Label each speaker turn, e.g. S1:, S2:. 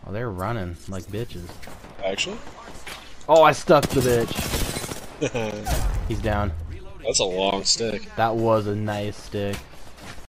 S1: Oh, they're running like bitches.
S2: Actually?
S1: Oh, I stuck the bitch. He's down.
S2: That's a long stick.
S1: That was a nice stick.